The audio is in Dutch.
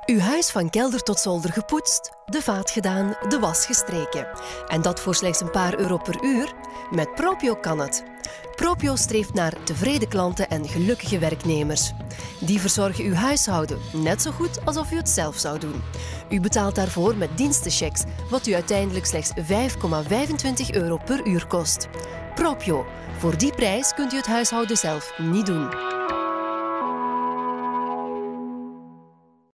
Uw huis van kelder tot zolder gepoetst, de vaat gedaan, de was gestreken. En dat voor slechts een paar euro per uur? Met Propio kan het. Propio streeft naar tevreden klanten en gelukkige werknemers. Die verzorgen uw huishouden net zo goed alsof u het zelf zou doen. U betaalt daarvoor met dienstenchecks, wat u uiteindelijk slechts 5,25 euro per uur kost. Propio. Voor die prijs kunt u het huishouden zelf niet doen.